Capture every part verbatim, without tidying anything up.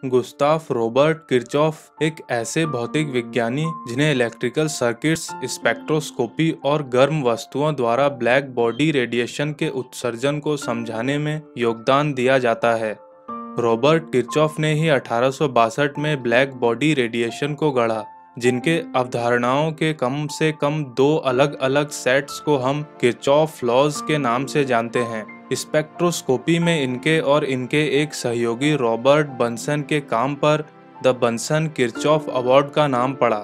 Gustave Robert Kirchhoff एक ऐसे भौतिक विज्ञानी जिन्हें इलेक्ट्रिकल सर्किट्स, स्पेक्ट्रोस्कोपी और गर्म वस्तुओं द्वारा ब्लैक बॉडी रेडिएशन के उत्सर्जन को समझाने में योगदान दिया जाता है। रॉबर्ट किरचॉफ ने ही अठारह सौ बासठ में ब्लैक बॉडी रेडिएशन को गढ़ा, जिनके अवधारणाओं के कम से कम दो अलग अलग सेट्स को हम किरचॉफ लॉज के नाम से जानते हैं। स्पेक्ट्रोस्कोपी में इनके और इनके एक सहयोगी रॉबर्ट बंसन के काम पर द बंसन किरचॉफ अवार्ड का नाम पड़ा।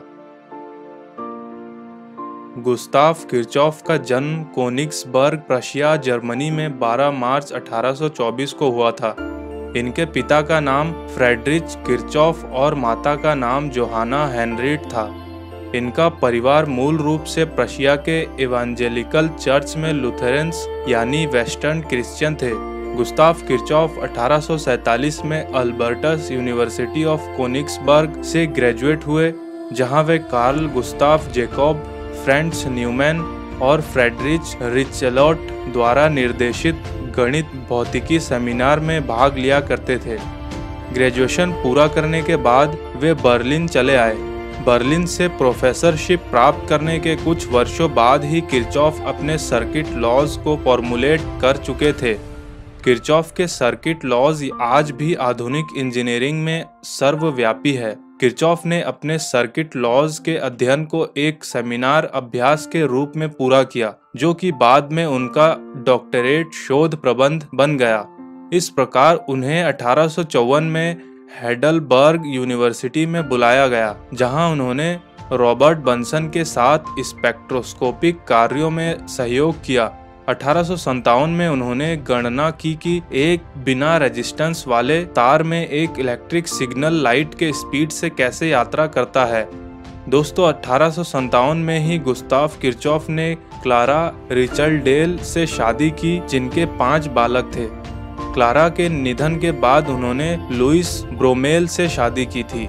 गुस्ताफ किरचॉफ का जन्म कोनिग्सबर्ग, प्रशिया, जर्मनी में बारह मार्च अठारह सौ चौबीस को हुआ था। इनके पिता का नाम फ्रेडरिच किरचॉफ और माता का नाम जोहाना हेनरिट था। इनका परिवार मूल रूप से प्रशिया के इवांजेलिकल चर्च में लुथेरेंस यानी वेस्टर्न क्रिश्चियन थे। गुस्ताफ किरचॉफ अठारह सौ सैंतालीस में अल्बर्टस यूनिवर्सिटी ऑफ कोनिग्सबर्ग से ग्रेजुएट हुए, जहां वे Carl Gustav Jacob, Franz Neumann और फ्रेडरिच रिचेलॉट द्वारा निर्देशित गणित भौतिकी सेमिनार में भाग लिया करते थे। ग्रेजुएशन पूरा करने के बाद वे बर्लिन चले आए। बर्लिन से प्रोफेसरशिप प्राप्त करने के कुछ वर्षों बाद ही किरचॉफ अपने सर्किट लॉज को फॉर्मुलेट कर चुके थे। किरचॉफ के सर्किट लॉज आज भी आधुनिक इंजीनियरिंग में सर्वव्यापी है। किरचॉफ ने अपने सर्किट लॉज के अध्ययन को एक सेमिनार अभ्यास के रूप में पूरा किया, जो कि बाद में उनका डॉक्टरेट शोध प्रबंध बन गया। इस प्रकार उन्हें अठारह सौ चौवन में हेडलबर्ग यूनिवर्सिटी में बुलाया गया, जहां उन्होंने रॉबर्ट बंसन के साथ स्पेक्ट्रोस्कोपिक कार्यों में सहयोग किया। अठारह सौ सत्तावन में उन्होंने गणना की कि एक बिना रेजिस्टेंस वाले तार में एक इलेक्ट्रिक सिग्नल लाइट के स्पीड से कैसे यात्रा करता है। दोस्तों, अठारह सौ सत्तावन में ही गुस्ताफ किरचॉफ ने क्लारा रिचर्डेल से शादी की, जिनके पांच बालक थे। क्लारा के निधन के बाद उन्होंने लुइस ब्रोमेल से शादी की थी।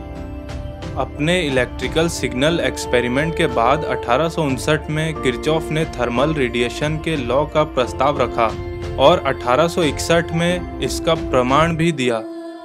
अपने इलेक्ट्रिकल सिग्नल एक्सपेरिमेंट के बाद अठारह सौ उनसठ में किरचॉफ ने थर्मल रेडिएशन के लॉ का प्रस्ताव रखा और अठारह सौ इकसठ में इसका प्रमाण भी दिया।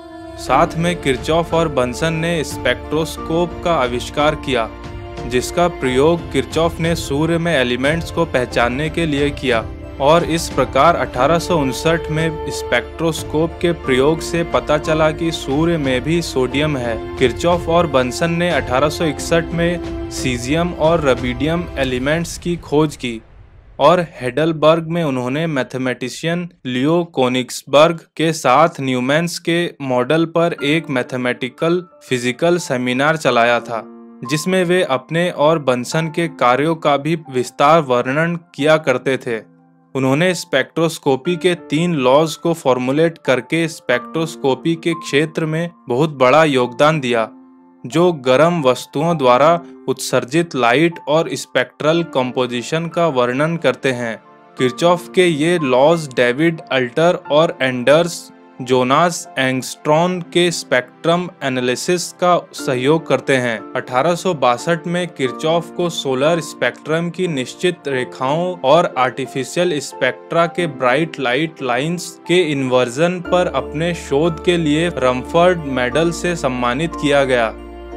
साथ में किरचॉफ और बंसन ने स्पेक्ट्रोस्कोप का आविष्कार किया, जिसका प्रयोग किरचॉफ ने सूर्य में एलिमेंट्स को पहचानने के लिए किया, और इस प्रकार अठारह सौ उनसठ में स्पेक्ट्रोस्कोप के प्रयोग से पता चला कि सूर्य में भी सोडियम है। किरचॉफ और बंसन ने अठारह सौ इकसठ में सीजियम और रबीडियम एलिमेंट्स की खोज की, और हेडलबर्ग में उन्होंने मैथमेटिशियन लियो कोनिग्सबर्ग के साथ न्यूमैन्स के मॉडल पर एक मैथमेटिकल फिजिकल सेमिनार चलाया था, जिसमें वे अपने और बंसन के कार्यों का भी विस्तार वर्णन किया करते थे। उन्होंने स्पेक्ट्रोस्कोपी के तीन लॉज को फॉर्मुलेट करके स्पेक्ट्रोस्कोपी के क्षेत्र में बहुत बड़ा योगदान दिया, जो गर्म वस्तुओं द्वारा उत्सर्जित लाइट और स्पेक्ट्रल कंपोजिशन का वर्णन करते हैं। किरचॉफ के ये लॉज डेविड अल्टर और एंडर्स जोनास एंगस्ट्रॉन के स्पेक्ट्रम एनालिसिस का सहयोग करते हैं। अठारह सौ बासठ में किरचॉफ को सोलर स्पेक्ट्रम की निश्चित रेखाओं और आर्टिफिशियल स्पेक्ट्रा के ब्राइट लाइट लाइंस के इन्वर्जन पर अपने शोध के लिए रमफर्ड मेडल से सम्मानित किया गया।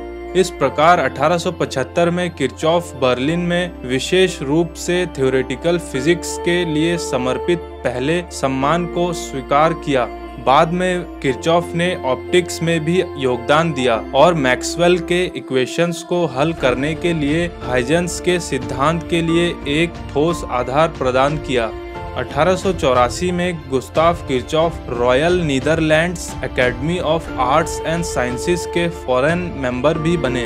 इस प्रकार अठारह सौ पचहत्तर में किरचॉफ बर्लिन में विशेष रूप से थ्योरेटिकल फिजिक्स के लिए समर्पित पहले सम्मान को स्वीकार किया। बाद में किरचॉफ ने ऑप्टिक्स में भी योगदान दिया और मैक्सवेल के इक्वेशंस को हल करने के लिए हाइजेंस के सिद्धांत के लिए एक ठोस आधार प्रदान किया। अठारह सौ चौरासी में Gustav Kirchhoff Royal Netherlands Academy of Arts and Sciences के फॉरेन मेंबर भी बने।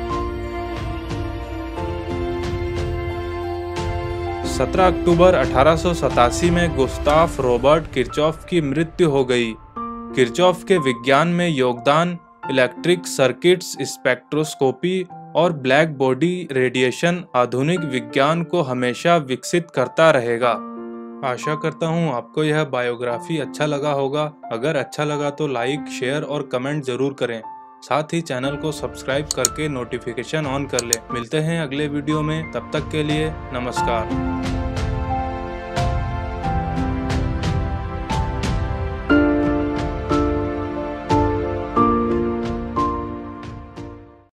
सत्रह अक्टूबर अठारह सौ सतासी में गुस्ताफ रॉबर्ट किरचॉफ की मृत्यु हो गई। किरचॉफ के विज्ञान में योगदान इलेक्ट्रिक सर्किट्स, स्पेक्ट्रोस्कोपी और ब्लैक बॉडी रेडिएशन आधुनिक विज्ञान को हमेशा विकसित करता रहेगा। आशा करता हूँ आपको यह बायोग्राफी अच्छा लगा होगा। अगर अच्छा लगा तो लाइक, शेयर और कमेंट जरूर करें। साथ ही चैनल को सब्सक्राइब करके नोटिफिकेशन ऑन कर ले। मिलते हैं अगले वीडियो में, तब तक के लिए नमस्कार।